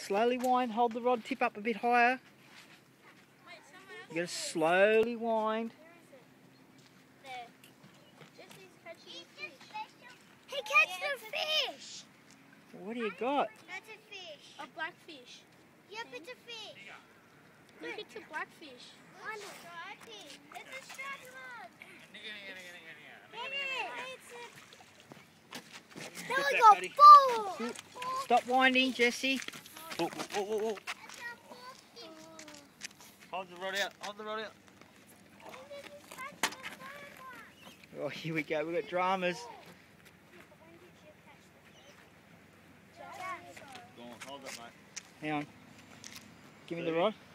Slowly wind, hold the rod tip up a bit higher. You gotta slowly wind. He catches a fish! What do you got? That's a fish. A blackfish. Yep, it's a fish. Look, it's a blackfish. One stripey. It's a striped one. That was a four! Stop winding, Jesse. Oh. Hold the rod out, hold the rod out. Oh, here we go, we've got dramas. Go on, hold that, mate. Hang on. Give me the rod.